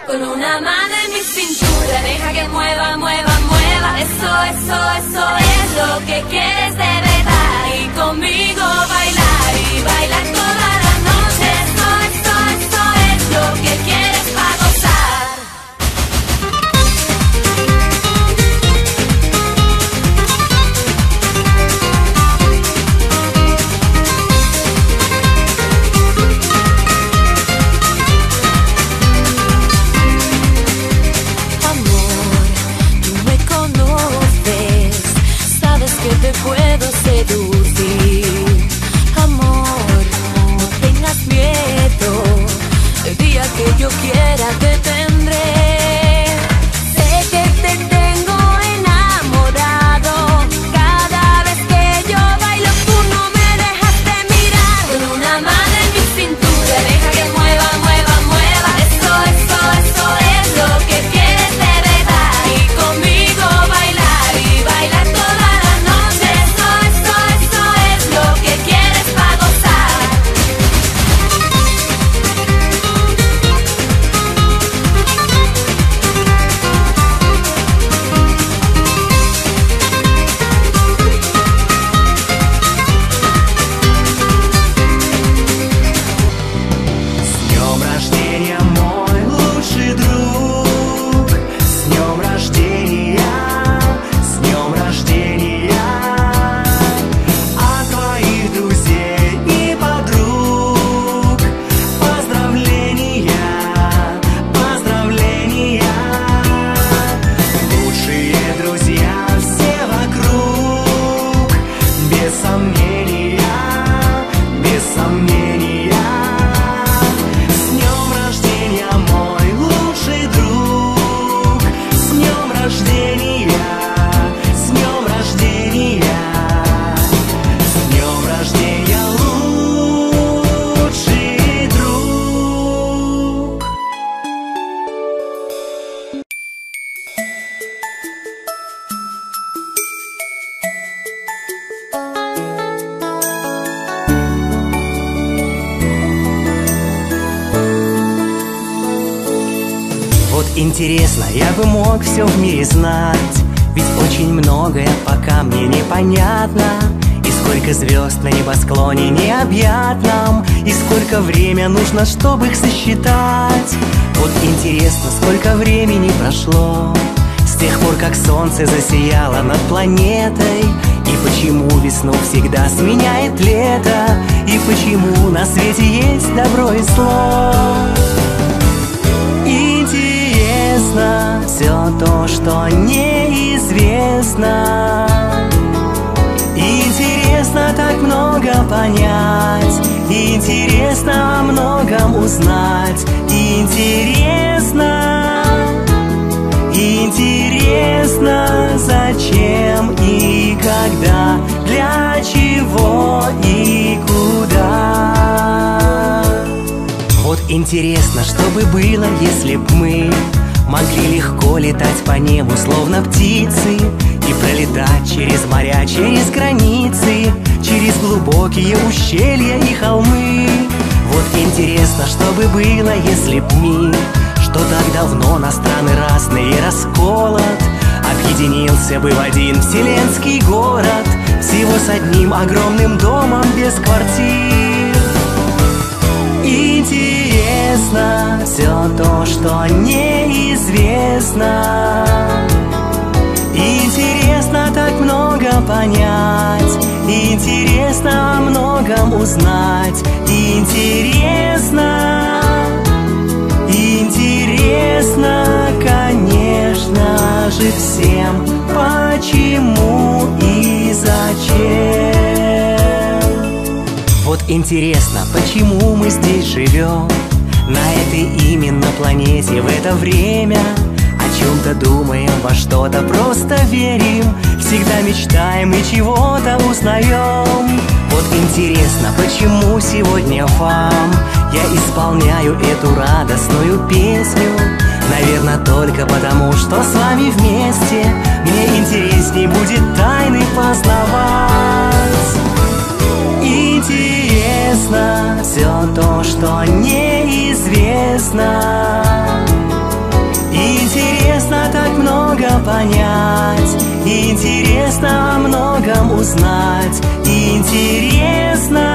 Con una mano en mi cintura, deja que mueva, mueva, mueva. Eso es lo que quieres de verdad. Y conmigo bailar y bailar toda la noche. Eso es lo que quieres para gozar. Que te puedo seducir, amor, no tengas miedo, el día que yo quiera te tendré, sé que te tengo enamorado, cada vez que yo bailo tú no me dejas de mirar, con una mano en mi cintura, deja que mueva, mueva, mueva, eso es lo que quieres de verdad, y conmigo bailar y bailar toda la noche, eso es lo que quieres para gozar. С днем рождения, мой лучший друг! С днем рождения! С днем рождения! От твоих друзей и подруг поздравления! Поздравления! Лучшие друзья все вокруг, без сомнения, без сомнения. С днем рождения, мой лучший друг! С днем рождения! С днем рождения! С днем рождения, лучший друг! Вот интересно, я бы мог все в мире знать, ведь очень многое пока мне непонятно. И сколько звезд на небосклоне необъятном, и сколько время нужно, чтобы их сосчитать. Вот интересно, сколько времени прошло с тех пор, как солнце засияло над планетой, и почему весну всегда сменяет лето, и почему на свете есть добро и зло. Интересно все то, что неизвестно. Интересно так много понять, интересно о многом узнать. Интересно, интересно, зачем и когда, для чего и куда. Вот интересно, что бы было, если б мы могли легко летать по небу, словно птицы, и пролетать через моря, через границы, через глубокие ущелья и холмы. Вот интересно, что бы было, если б мир, что так давно на страны разные расколот, объединился бы в один вселенский город, всего с одним огромным домом без квартир. Интересно все то, что неизвестно. Интересно так много понять, интересно о многом узнать. Интересно, интересно, конечно же, всем, почему и зачем. Вот интересно, почему мы здесь живем, на этой именно планете в это время. О чем-то думаем, во что-то просто верим, всегда мечтаем и чего-то узнаем. Вот интересно, почему сегодня вам я исполняю эту радостную песню. Наверное, только потому, что с вами вместе мне интересней будет тайны познавать. Интересно все то, что неизвестно. понять, интересно о многом узнать, интересно